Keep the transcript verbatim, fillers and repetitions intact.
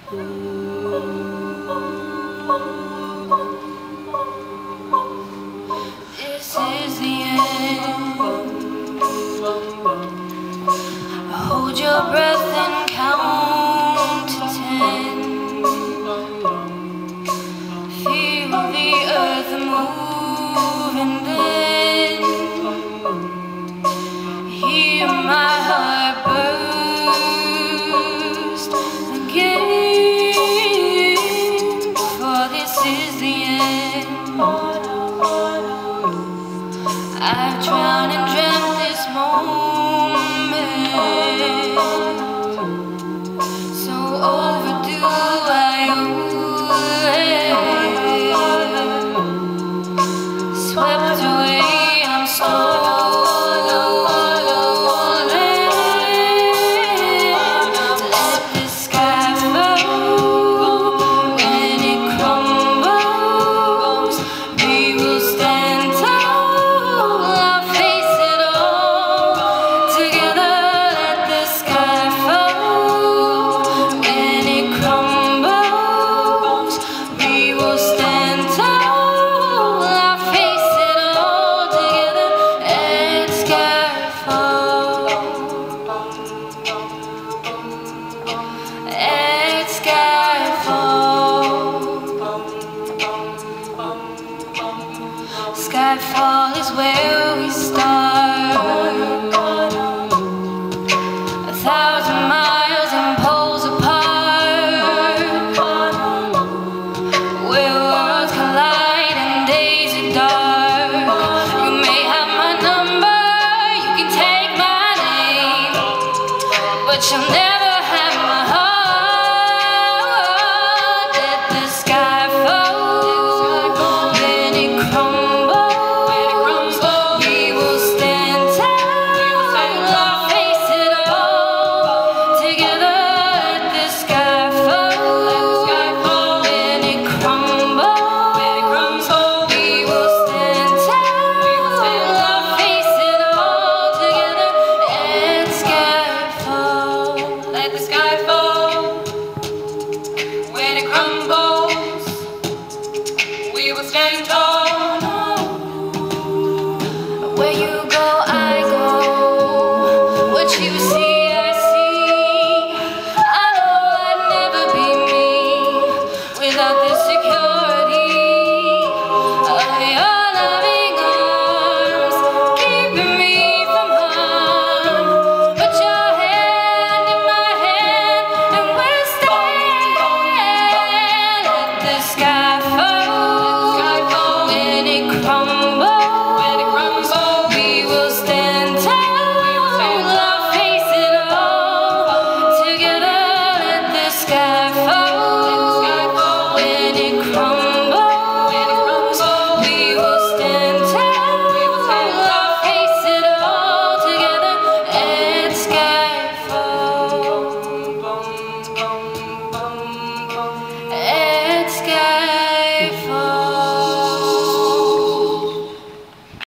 This is the end. Hold your breath and count to ten. Feel the earth move and then hear my heart burst again. For this is the end. I've drowned and dreamt this moment, so overdue I owe. Swept away, I'm stolen. Let the sky fall. When it crumbles, we will stand tall. I'll face it all together. Let the sky fall. When it crumbles, we will stand tall. I'll face it all together. Let sky fall. Let sky fall. Skyfall is where we start. A thousand miles and poles apart, where worlds collide and days are dark. You may have my number, you can take my name, but you'll never